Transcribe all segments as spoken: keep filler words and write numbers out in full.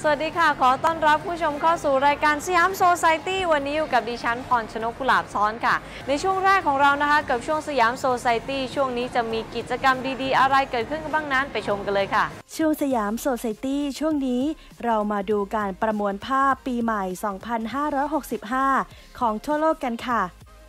สวัสดีค่ะขอต้อนรับผู้ชมเข้าสู่รายการสยามโซไซตี้วันนี้อยู่กับดิฉันพรชนกกุหลาบซ้อนค่ะในช่วงแรกของเรานะคะกับช่วงสยามโซไซตี้ช่วงนี้จะมีกิจกรรมดีๆอะไรเกิดขึ้นกันบ้างนั้นไปชมกันเลยค่ะช่วงสยามโซไซตี้ช่วงนี้เรามาดูการประมวลภาพปีใหม่ สองพันห้าร้อยหกสิบห้า ของทั่วโลกกันค่ะ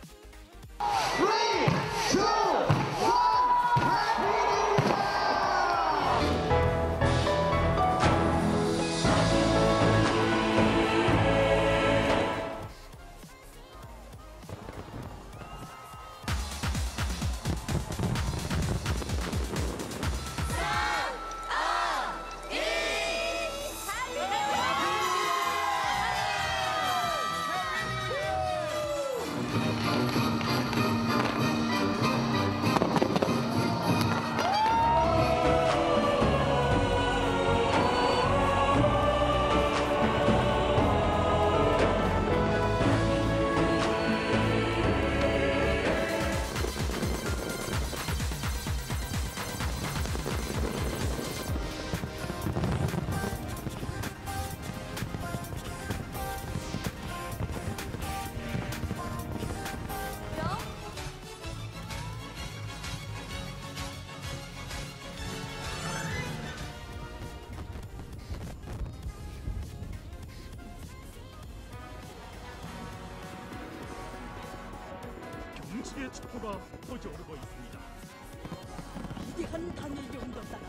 정치의 첩보가 퍼져오르고 있습니다. 위대한 당의 용도다.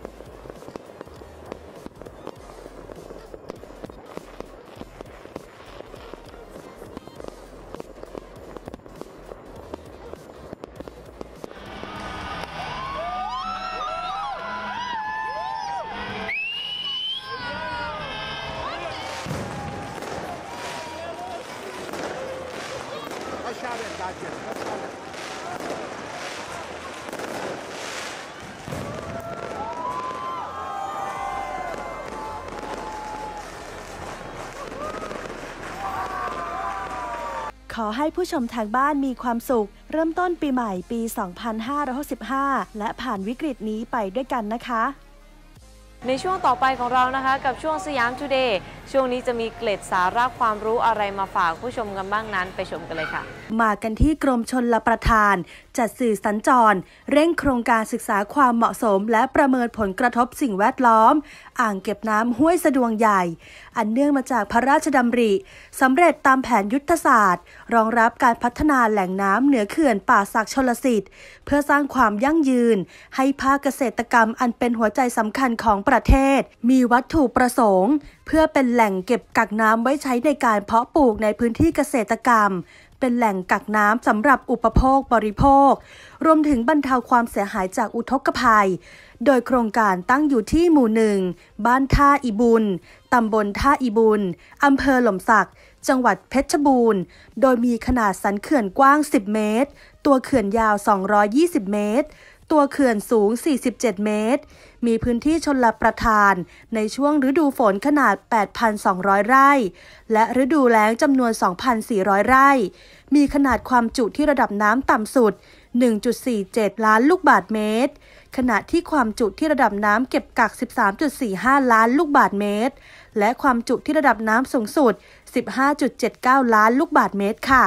Gotcha. ขอให้ผู้ชมทางบ้านมีความสุขเริ่มต้นปีใหม่ปี สองพันห้าร้อยหกสิบห้า และผ่านวิกฤตนี้ไปด้วยกันนะคะในช่วงต่อไปของเรานะคะกับช่วงสยามทูเดย์ช่วงนี้จะมีเกล็ดสาระความรู้อะไรมาฝากผู้ชมกันบ้างนั้นไปชมกันเลยค่ะมากันที่กรมชลประทานจัดสื่อสัญจรเร่งโครงการศึกษาความเหมาะสมและประเมินผลกระทบสิ่งแวดล้อมอ่างเก็บน้ำห้วยสะดวงใหญ่อันเนื่องมาจากพระราชดำริสำเร็จตามแผนยุทธศาสตร์รองรับการพัฒนาแหล่งน้ำเหนือเขื่อนป่าสักชลสิทธิ์เพื่อสร้างความยั่งยืนให้ภาคเกษตรกรรมอันเป็นหัวใจสำคัญของประเทศมีวัตถุประสงค์เพื่อเป็นแหล่งเก็บกักน้ำไว้ใช้ในการเพาะปลูกในพื้นที่เกษตรกรรมเป็นแหล่งกักน้ำสำหรับอุปโภคบริโภครวมถึงบรรเทาความเสียหายจากอุทกภัยโดยโครงการตั้งอยู่ที่หมู่หนึ่งบ้านท่าอีบุญตำบลท่าอีบุญอำเภอหล่มสักจังหวัดเพชรบูรณ์โดยมีขนาดสันเขื่อนกว้างสิบเมตรตัวเขื่อนยาวสองร้อยยี่สิบเมตรตัวเขื่อนสูงสี่สิบเจ็ดเมตรมีพื้นที่ชลประทานในช่วงฤดูฝนขนาด แปดพันสองร้อย ไร่และฤดูแล้งจำนวน สองพันสี่ร้อย ไร่มีขนาดความจุที่ระดับน้ำต่ำสุด หนึ่งจุดสี่เจ็ด ล้านลูกบาศก์เมตรขณะที่ความจุที่ระดับน้ำเก็บกัก สิบสามจุดสี่ห้า ล้านลูกบาศก์เมตรและความจุที่ระดับน้ำสูงสุด สิบห้าจุดเจ็ดเก้า ล้านลูกบาศก์เมตรค่ะ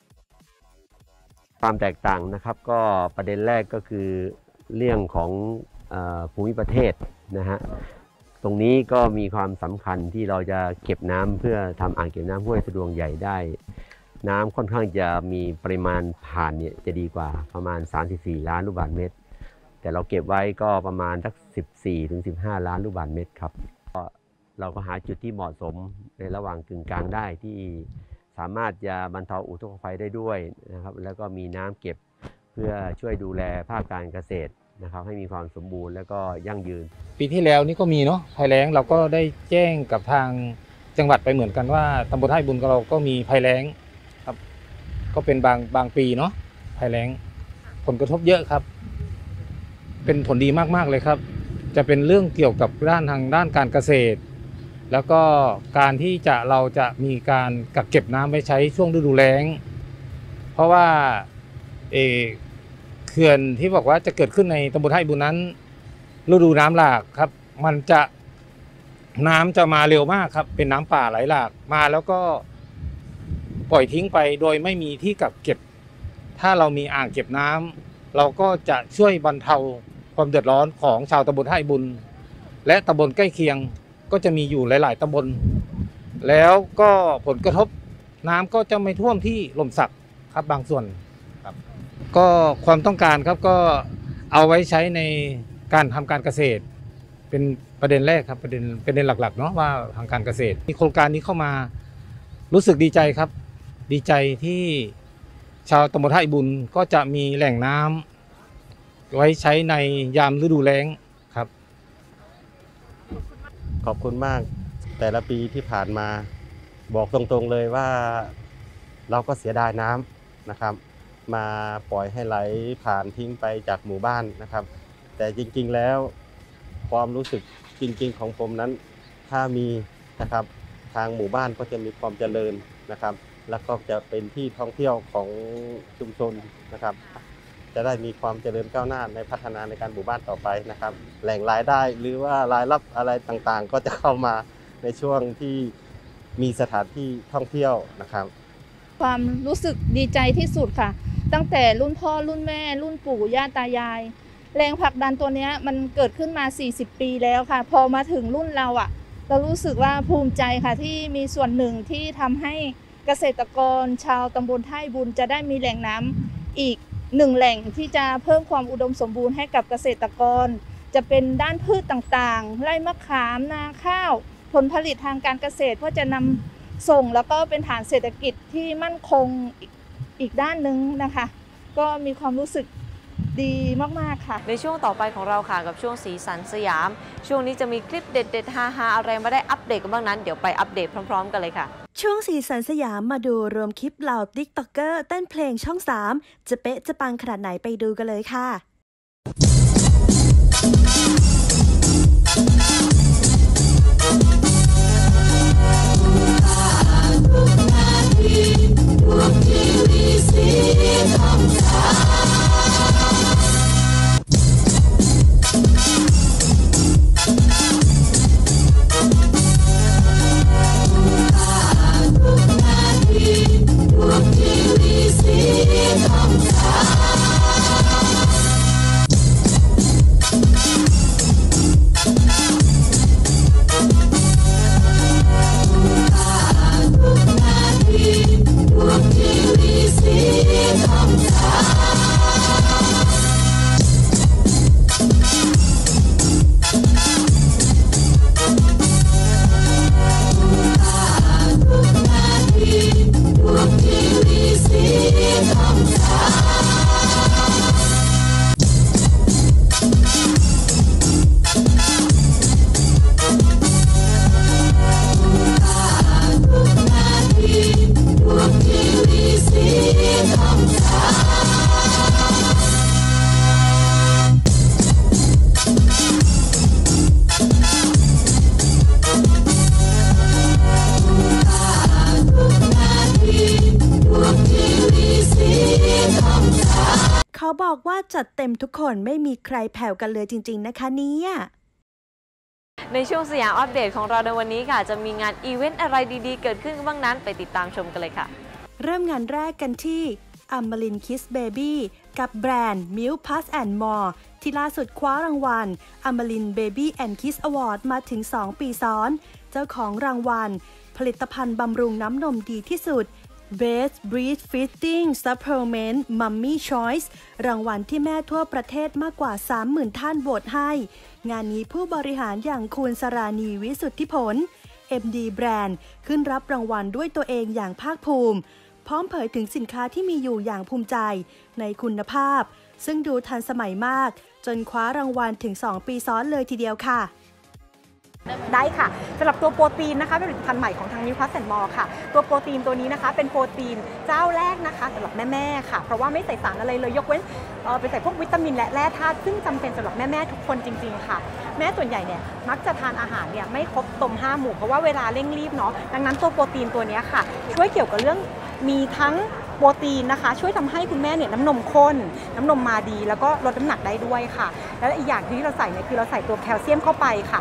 ความแตกต่างนะครับก็ประเด็นแรกก็คือเรื่องของภูมิประเทศนะฮะตรงนี้ก็มีความสำคัญที่เราจะเก็บน้ำเพื่อทำอ่างเก็บน้ำห้วยสะดวงใหญ่ได้น้ำค่อนข้างจะมีปริมาณผ่านเนี่ยจะดีกว่าประมาณสามสิบสี่ล้านลูกบาศก์เมตรแต่เราเก็บไว้ก็ประมาณสักสิบสี่ถึงสิบห้าล้านลูกบาศก์เมตรครับเราก็หาจุดที่เหมาะสมในระหว่างกึ่งกลางได้ที่สามารถจะบรรเทาอุทกภัยได้ด้วยนะครับแล้วก็มีน้ำเก็บเพื่อช่วยดูแลภาคการเกษตรนะครับให้มีความสมบูรณ์และก็ยั่งยืนปีที่แล้วนี่ก็มีเนาะภัยแล้งเราก็ได้แจ้งกับทางจังหวัดไปเหมือนกันว่าตำบลท่าบุญของเราก็มีภัยแล้งครับก็เป็นบางบางปีเนาะภัยแล้งผลกระทบเยอะครับเป็นผลดีมากๆเลยครับจะเป็นเรื่องเกี่ยวกับด้านทางด้านการเกษตรแล้วก็การที่จะเราจะมีการกักเก็บน้ำไว้ใช้ช่วงฤดูแล้งเพราะว่าเอเขื่อนที่บอกว่าจะเกิดขึ้นในตำบลท่าบุญนั้นฤดูน้ำหลากครับมันจะน้ำจะมาเร็วมากครับเป็นน้ำป่าไหลหลากมาแล้วก็ปล่อยทิ้งไปโดยไม่มีที่กักเก็บถ้าเรามีอ่างเก็บน้ำเราก็จะช่วยบรรเทาความเดือดร้อนของชาวตำบลท่าอิฐบุญและตำบลใกล้เคียงก็จะมีอยู่หลายๆตำบลแล้วก็ผลกระทบน้ำก็จะไม่ท่วมที่หล่มสักครับบางส่วนครับก็ความต้องการครับก็เอาไว้ใช้ในการทำการเกษตรเป็นประเด็นแรกครับประเด็นประเด็นหลักๆเนาะว่าทางการเกษตรมีโครงการนี้เข้ามารู้สึกดีใจครับดีใจที่ชาวตำบลท่าอิฐบุญก็จะมีแหล่งน้ำไว้ใช้ในยามฤดูแล้งครับขอบคุณมากแต่ละปีที่ผ่านมาบอกตรงๆเลยว่าเราก็เสียดายน้ำนะครับมาปล่อยให้ไหลผ่านทิ้งไปจากหมู่บ้านนะครับแต่จริงๆแล้วความรู้สึกจริงๆของผมนั้นถ้ามีนะครับทางหมู่บ้านก็จะมีความเจริญนะครับแล้วก็จะเป็นที่ท่องเที่ยวของชุมชนนะครับจะได้มีความเจริญก้าวหน้าในพัฒนาในการหมู่บ้านต่อไปนะครับแหล่งรายได้หรือว่ารายรับอะไรต่างๆก็จะเข้ามาในช่วงที่มีสถานที่ท่องเที่ยวนะครับความรู้สึกดีใจที่สุดค่ะตั้งแต่รุ่นพ่อรุ่นแม่รุ่นปู่ย่าตายายแรงผลักดันตัวนี้มันเกิดขึ้นมาสี่สิบปีแล้วค่ะพอมาถึงรุ่นเราอ่ะเรารู้สึกว่าภูมิใจค่ะที่มีส่วนหนึ่งที่ทำให้เกษตรกรชาวตำบลท่าอิฐบุญจะได้มีแหล่งน้ำอีกหนึ่งแหล่งที่จะเพิ่มความอุดมสมบูรณ์ให้กับเกษตรกรจะเป็นด้านพืชต่างๆไร่มะขามนาข้าวผลผลิตทางการเกษตรเพื่อจะนำส่งแล้วก็เป็นฐานเศรษฐกิจที่มั่นคงอีกด้านหนึ่งนะคะก็มีความรู้สึกดีมากๆค่ะในช่วงต่อไปของเราค่ะกับช่วงสีสันสยามช่วงนี้จะมีคลิปเด็ดๆฮาๆอะไรมาได้อัปเดตกันบ้างนั้นเดี๋ยวไปอัปเดตพร้อมๆกันเลยค่ะช่วงสีสันสยามมาดูรวมคลิปเหล่าติ๊กต็อกเกอร์เต้นเพลงช่องสามจะเป๊ะจะปังขนาดไหนไปดูกันเลยค่ะเขาบอกว่าจัดเต็มทุกคนไม่มีใครแผ่วกันเลยจริงๆนะคะเนี่ยในช่วงสยามอัปเดตของเราในวันนี้ค่ะจะมีงานอีเวนต์อะไรดีๆเกิดขึ้นบ้างนั้นไปติดตามชมกันเลยค่ะเริ่มงานแรกกันที่ Amarin Kiss Baby กับแบรนด์ Milk Plus and More ที่ล่าสุดคว้ารางวัล Amarin Baby and Kiss Award มาถึงสองปีซ้อนเจ้าของรางวัลผลิตภัณฑ์บำรุงน้ำนมดีที่สุดBest Breastfeeding Supplement Mummy Choice รางวัลที่แม่ทั่วประเทศมากกว่า สามหมื่น ท่านโหวตให้งานนี้ผู้บริหารอย่างคุณสราณีวิสุทธิผล เอ็ม ดี แบรนด์ขึ้นรับรางวัลด้วยตัวเองอย่างภาคภูมิพร้อมเผยถึงสินค้าที่มีอยู่อย่างภูมิใจในคุณภาพซึ่งดูทันสมัยมากจนคว้ารางวัลถึงสองปีซ้อนเลยทีเดียวค่ะได้ค่ะสำหรับตัวโปรตีนนะคะเป็นผลิตภัณฑ์ใหม่ของทางนิวพลัสแอนด์มอร์ค่ะตัวโปรตีนตัวนี้นะคะเป็นโปรตีนเจ้าแรกนะคะสำหรับแม่ๆค่ะเพราะว่าไม่ใส่สารอะไรเลยยกเว้นเอ่อไปใส่พวกวิตามินและแร่ธาตุซึ่งจำเป็นสำหรับแม่ๆทุกคนจริงๆค่ะแม่ส่วนใหญ่เนี่ยมักจะทานอาหารเนี่ยไม่ครบตมห้าหมู่เพราะว่าเวลาเร่งรีบเนาะดังนั้นตัวโปรตีนตัวนี้ค่ะช่วยเกี่ยวกับเรื่องมีทั้งโปรตีนนะคะช่วยทำให้คุณแม่เนี่ยน้ำนมข้นน้ำนมมาดีแล้วก็ลดน้ำหนักได้ด้วยค่ะแล้วอีกอย่างที่เราใส่เนี่ยคือเราใส่ตัวแคลเซียมเข้าไปค่ะ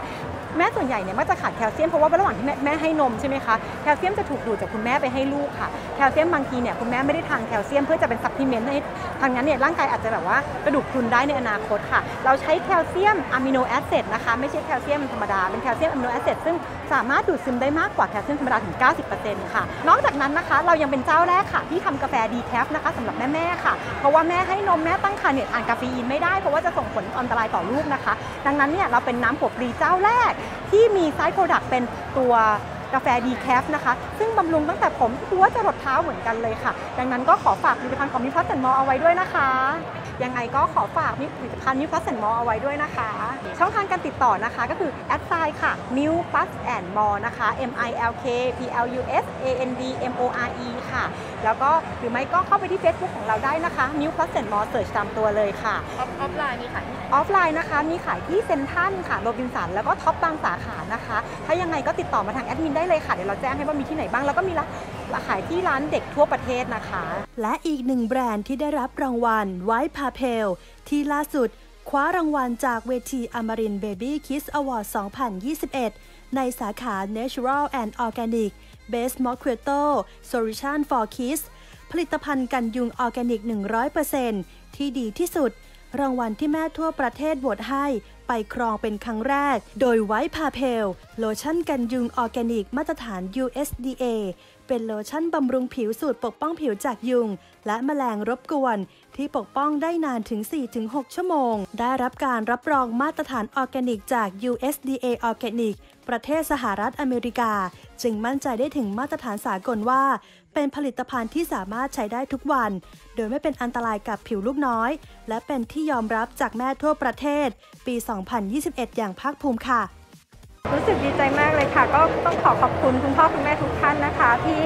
แม่ส่วนใหญ่เนี่ยมักจะขาดแคลเซียมเพราะว่าระหว่างที่แม่แม่ให้นมใช่ไหมคะแคลเซียมจะถูกดูดจากคุณแม่ไปให้ลูกค่ะแคลเซียมบางทีเนี่ยคุณแม่ไม่ได้ทานแคลเซียมเพื่อจะเป็นซัพพลีเมนต์ให้ทางนั้นเนี่ยร่างกายอาจจะแบบว่ากระดูกพรุนได้ในอนาคตค่ะเราใช้แคลเซียมอะมิโนแอซิดนะคะไม่ใช่แคลเซียมธรรมดาเป็นแคลเซียมอะมิโนแอซิดซึ่งสามารถดูดซึมได้มากกว่าแคลเซียมธรรมดาถึง เก้าสิบเปอร์เซ็นต์ ค่ะนอกจากนั้นนะคะเรายังเป็นเจ้าแรกค่ะที่ทำกาแฟดีแคฟนะคะสำหรับแม่ๆค่ะเพราะว่าแม่ให้นมแม่ตั้งครรภ์เนี่ยทานกาแฟอีนไม่ได้เพราะว่าจะส่งผลอันตรายต่อลูกนะคะดังนั้นเนี่ยเราเป็นน้ำหัวปลีเจ้าแรกที่มีไซด์โปรดักต์เป็นตัวกาแฟดีแคฟนะคะซึ่งบำรุงตั้งแต่ผมหัวจรดเท้าเหมือนกันเลยค่ะดังนั้นก็ขอฝากผลิตภัณฑ์ของมิวพลัสแอนด์มอร์เอาไว้ด้วยนะคะยังไงก็ขอฝากผลิตภัณฑ์มิวพลัสแอนด์มอร์เอาไว้ด้วยนะคะช่องทางการติดต่อนะคะก็คือแอดไซน์ค่ะมิวพลัสแอนด์มอร์นะคะ M I L K P L U S A N D M O R E ค่ะแล้วก็หรือไม่ก็เข้าไปที่ Facebook ของเราได้นะคะมิวพลัสแอนด์มอร์เสิร์ชตามตัวเลยค่ะออฟไลน์มีขายออฟไลน์นะคะมีขายที่เซ็นทรัลค่ะโรบินสันแล้วก็ท็อปบางสาขานะคะถ้ายังไงก็ติดต่อมาทางแอดมินได้เลยค่ะเดี๋ยวเราแจ้งให้ว่ามีที่ไหนบ้างแล้วก็มีร้านขายที่ร้านเด็กทั่วประเทศนะคะและอีกหนึ่งแบรนด์ที่ได้รับรางวัลไวท์พาเพลที่ล่าสุดคว้ารางวัลจากเวทีอมรินทร์ Baby Kids Award สองพันยี่สิบเอ็ดในสาขา Natural and Organic Best Mosquito Solution for Kids ผลิตภัณฑ์กันยุงออร์แกนิก หนึ่งร้อยเปอร์เซ็นต์ ที่ดีที่สุดรางวัลที่แม่ทั่วประเทศโหวตให้ไปครองเป็นครั้งแรกโดยไวท์พาเพลโลชั่นกันยุงออร์แกนิกมาตรฐาน ยู เอส ดี เอ เป็นโลชั่นบำรุงผิวสูตรปกป้องผิวจากยุงและแมลงรบกวนที่ปกป้องได้นานถึง สี่ถึงหก ชั่วโมงได้รับการรับรองมาตรฐานออร์แกนิกจาก ยู เอส ดี เอ ออร์แกนิกประเทศสหรัฐอเมริกาจึงมั่นใจได้ถึงมาตรฐานสากลว่าเป็นผลิตภัณฑ์ที่สามารถใช้ได้ทุกวันโดยไม่เป็นอันตรายกับผิวลูกน้อยและเป็นที่ยอมรับจากแม่ทั่วประเทศปี สองพันยี่สิบเอ็ด อย่างภาคภูมิค่ะรู้สึกดีใจมากเลยค่ะก็ต้องขอขอบคุณคุณพ่อคุณแม่ทุกท่านนะคะที่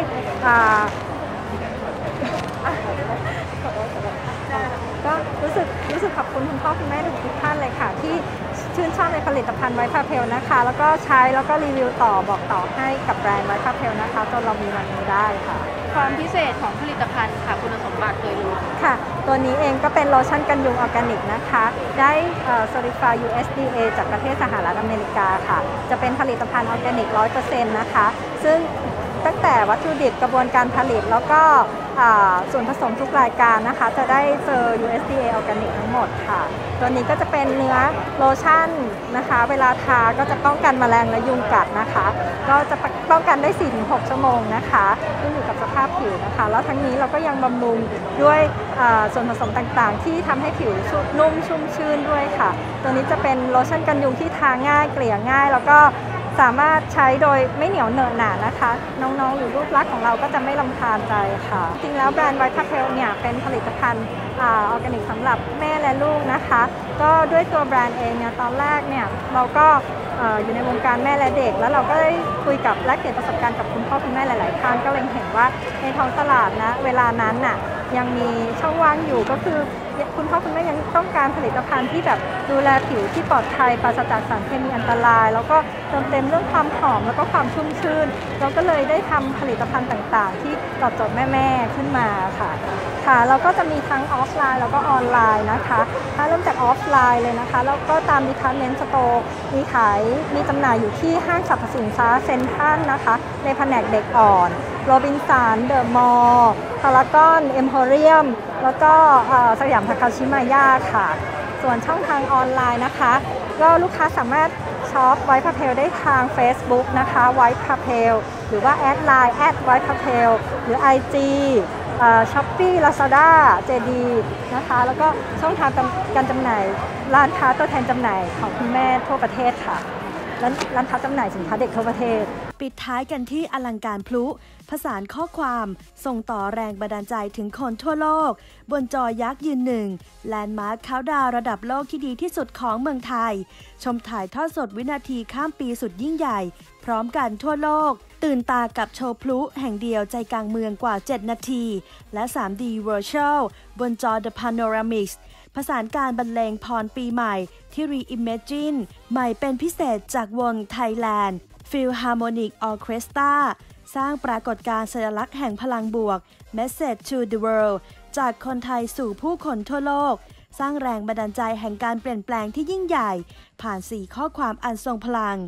ก็รู้สึกรู้สึกขอบคุณคุณพ่อคุณแม่ทุกท่านเลยค่ะที่ชื่นชอบในผลิตภัณฑ์ไวท์พาเพลนะคะแล้วก็ใช้แล้วก็รีวิวต่อบอกต่อให้กับแบรนด์ไวท์พาเพลนะคะจนเรามีวันนี้ได้ค่ะความพิเศษของผลิตภัณฑ์ค่ะคุณสมบัติโดยรวมค่ะตัวนี้เองก็เป็นโลชั่นกันยุงออร์แกนิกนะคะได้เอ่อ Certified ยู เอส ดี เอ จากประเทศสหรัฐอเมริกาค่ะจะเป็นผลิตภัณฑ์ออร์แกนิก ร้อยเปอร์เซ็นต์ นะคะซึ่งตั้งแต่วัตถุดิบกระบวนการผลิตแล้วก็ส่วนผสมทุกรายการนะคะจะได้เจอ ยู เอส ดี เอ ออร์แกนิกทั้งหมดค่ะตัวนี้ก็จะเป็นเนื้อโลชั่นนะคะเวลาทาก็จะป้องกันแมลงและยุงกัดนะคะก็จะป้องกันได้ สี่ถึงหก ชั่วโมงนะคะขึ้นอยู่กับสภาพผิวนะคะแล้วทั้งนี้เราก็ยังบำรุงด้วยส่วนผสมต่างๆที่ทำให้ผิวนุ่มชุ่มชื่นด้วยค่ะตัวนี้จะเป็นโลชั่นกันยุงที่ทาง่ายเกลี่ยง่ายแล้วก็สามารถใช้โดยไม่เหนียวเหนอะหนานะคะน้องๆหรือลูกรักของเราก็จะไม่รำคาญใจค่ะจริงแล้วแบรนด์ไวท์พาเพลเนี่ยเป็นผลิตภัณฑ์ออร์แกนิกสำหรับแม่และลูกนะคะก็ด้วยตัวแบรนด์เองเนี่ยตอนแรกเนี่ยเราก็อยู่ในวงการแม่และเด็กแล้วเราก็ได้คุยกับแลกเปลี่ยนประสบการณ์กับคุณพ่อคุณแม่หลายๆท่านก็เลยเห็นว่าในท้องตลาดนะเวลานั้นน่ะยังมีช่องว่างอยู่ก็คือคุณพ่อคุณแม่ยังต้องการผลิตภัณฑ์ที่แบบดูแลผิวที่ปลอดภัยปราศจากสารเคมีอันตรายแล้วก็เติมเต็มเรื่องความหอมแล้วก็ความชุ่มชื่นเราก็เลยได้ทำผลิตภัณฑ์ต่างๆที่ตอบโจทย์แม่ๆขึ้นมาค่ะค่ะเราก็จะมีทั้งออฟไลน์แล้วก็ออนไลน์นะคะถ้าเริ่มจากออฟไลน์เลยนะคะแล้วก็ตามดิพาร์ตเมนต์สโตร์มีขายมีจำหน่ายอยู่ที่ห้างสรรพสินค้าเซ็นทรัลนะคะในแผนกเด็กอ่อนโรบินสันเดอะมอลล์พารากอนเอ็มโพเรียมแล้วก็สยามทาคาชิมายาค่ะส่วนช่องทางออนไลน์นะคะก็ลูกค้าสามารถช็อปไวท์พาเพลได้ทาง Facebook นะคะไวท์พาเพลหรือว่าแอดไลน์แอดไวท์พาเพลหรือ ไอ จี ช้อปปี้ ลาซาด้า เจ ดี นะคะแล้วก็ช่องทางการจำหน่ายร้านค้าตัวแทนจำหน่ายของคุณแม่ทั่วประเทศค่ะร้านค้าจำหน่ายสินค้าเด็กทั่วประเทศปิดท้ายกันที่อลังการพลุผสานข้อความส่งต่อแรงบันดาลใจถึงคนทั่วโลกบนจอยักษ์ยืนหนึ่งแลนด์มาร์คเขาดาวระดับโลกที่ดีที่สุดของเมืองไทยชมถ่ายทอดสดวินาทีข้ามปีสุดยิ่งใหญ่พร้อมกันทั่วโลกตื่นตากับโชว์พลุแห่งเดียวใจกลางเมืองกว่าเจ็ดนาทีและ ทรี ดี Virtual บนจอ The Panoramics ผสานการบรรเลงพรปีใหม่ที่ Reimagine ใหม่เป็นพิเศษจากวง Thailand Philharmonic Orchestra สร้างปรากฏการณ์สัญลักษณ์แห่งพลังบวก Message to the World จากคนไทยสู่ผู้คนทั่วโลกสร้างแรงบันดาลใจแห่งการเปลี่ยนแปลงที่ยิ่งใหญ่ผ่านสี่ข้อความอันทรงพลัง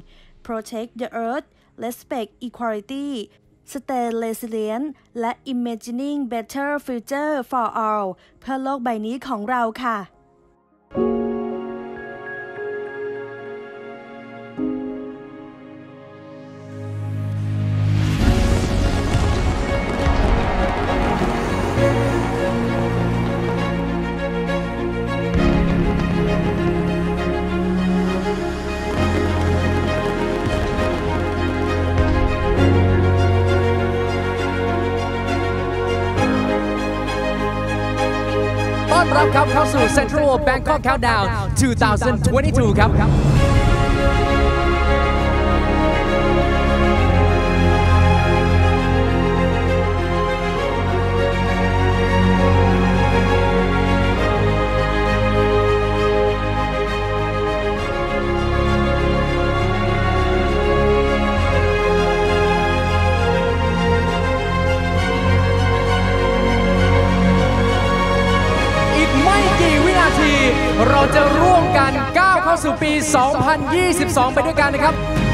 Protect the Earth Respect Equality Stay Resilient และ Imagining Better Future for All เพื่อโลกใบนี้ของเราค่ะต้อนรับครับเข้าสู่ Central Bangkok Countdown สองพันยี่สิบสองครับเราจะร่วมกันก้าวเข้าสู่ปี สองพันยี่สิบสอง ไปด้วยกันนะครับ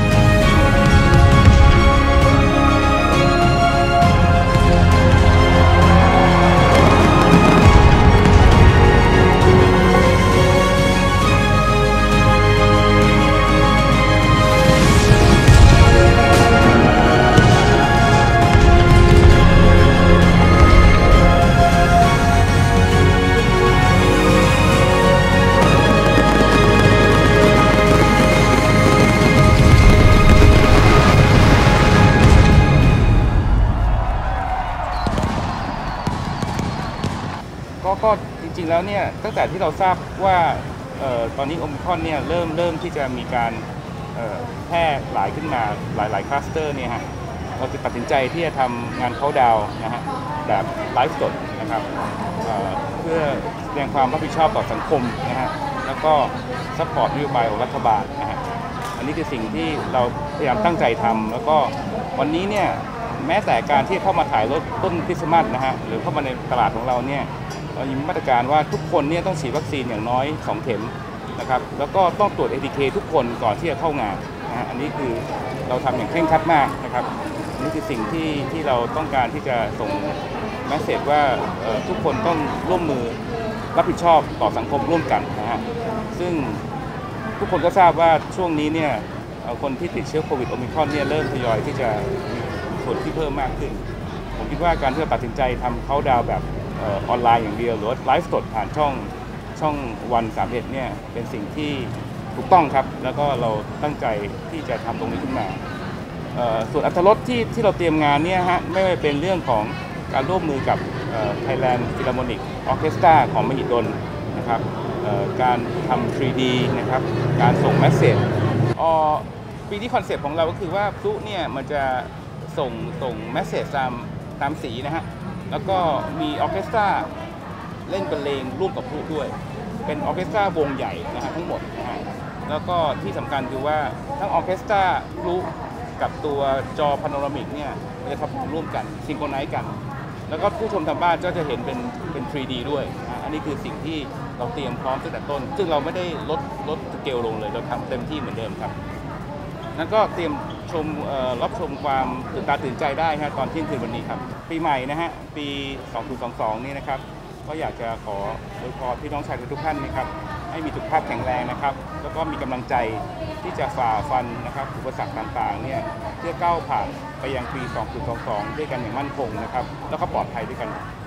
ก็จริงๆแล้วเนี่ยตั้งแต่ที่เราทราบว่าเอ่อตอนนี้โอมิครอนเนี่ยเริ่มเริ่มที่จะมีการเอ่อแพร่หลายขึ้นมาหลายๆคลัสเตอร์เนี่ยฮะเราจะตัดสินใจที่จะทำงานเข้าดาวนะฮะแบบไลฟ์สดนะครับเอ่อเพื่อแสดงความรับผิดชอบต่อสังคมนะฮะแล้วก็ซัพพอร์ตนโยบายของรัฐบาลนะฮะอันนี้คือสิ่งที่เราพยายามตั้งใจทำแล้วก็วันนี้เนี่ยแม้แต่การที่เข้ามาถ่ายรถต้นคริสต์มาสนะฮะหรือเข้ามาในตลาดของเราเนี่ยเรามีมาตรการว่าทุกคนเนี่ยต้องฉีดวัคซีนอย่างน้อยสองเข็มนะครับแล้วก็ต้องตรวจ เอ ที เค ทุกคนก่อนที่จะเข้างานนะฮะอันนี้คือเราทำอย่างเคร่งครัดมากนะครับอันนี้คือสิ่งที่ที่เราต้องการที่จะส่งแมสเสจว่าทุกคนต้องร่วมมือรับผิดชอบต่อสังคมร่วมกันนะฮะซึ่งทุกคนก็ทราบว่าช่วงนี้เนี่ยคนที่ติดเชื้อโควิดโอมิครอนเนี่ยเริ่มทยอยที่จะมีส่วนที่เพิ่มมากขึ้นผมคิดว่าการที่เราตัดสินใจทำเข้าดาวแบบออนไลน์อย่างเดียวหรือไลฟ์สดผ่านช่องช่องวันสามเอ็ดเนี่ยเป็นสิ่งที่ถูกต้องครับแล้วก็เราตั้งใจที่จะทำตรงนี้ขึ้นมาส่วนอรรถรสที่ที่เราเตรียมงานเนี่ยฮะไม่ว่าเป็นเรื่องของการร่วมมือกับ Thailand Philharmonic Orchestra ของมหิดลนะครับการทำ ทรี ดี นะครับการส่งเมสเสจปีที่คอนเซปต์ของเราก็คือว่าพลุเนี่ยมันจะส่งส่งเมสเสจตามตามสีนะฮะแล้วก็มีออร์เคสตราเล่นบรรเลงร่วมกับพลุด้วยเป็นออร์เคสตราวงใหญ่นะฮะทั้งหมดนะฮะแล้วก็ที่สำคัญคือว่าทั้งออร์เคสตราพลุกับตัวจอพาโนรามิกเนี่ยจะทำร่วมกันซิงโครไนซ์กันแล้วก็ผู้ชมทางบ้านก็จะเห็นเป็นเป็น ทรี ดี ด้วยอันนี้คือสิ่งที่เราเตรียมพร้อมตั้งแต่ต้นซึ่งเราไม่ได้ลดลดสเกลลงเลยเราทำเต็มที่เหมือนเดิมครับนั่นก็เตรียมชมรับชมความตื่นตาตื่นใจได้ฮะตอนเที่ยงคืนวันนี้ครับปีใหม่นะฮะปีสองพันยี่สิบสองนี่นะครับก็อยากจะขออวยพรพี่น้องชาวไทยทุกท่านนะครับให้มีสุขภาพแข็งแรงนะครับแล้วก็มีกำลังใจที่จะฝ่าฟันนะครับอุปสรรคต่างๆเนี่ยเพื่อก้าวผ่านไปยังปีสองพันยี่สิบสองด้วยกันอย่างมั่นคงนะครับแล้วก็ปลอดภัยด้วยกัน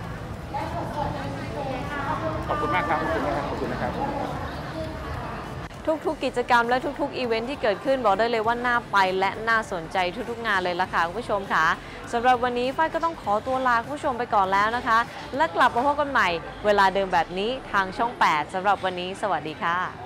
ขอบคุณมากครับขอบคุณนะครับขอบคุณนะครับทุกๆกิจกรรมและทุกๆอีเวนท์ที่เกิดขึ้นบอกได้เลยว่าน่าไปและน่าสนใจทุกๆงานเลยล่ะค่ะคุณผู้ชมค่ะสำหรับวันนี้ฝ้ายก็ต้องขอตัวลาคุณผู้ชมไปก่อนแล้วนะคะและกลับมาพบกันใหม่เวลาเดิมแบบนี้ทางช่องแปดสำหรับวันนี้สวัสดีค่ะ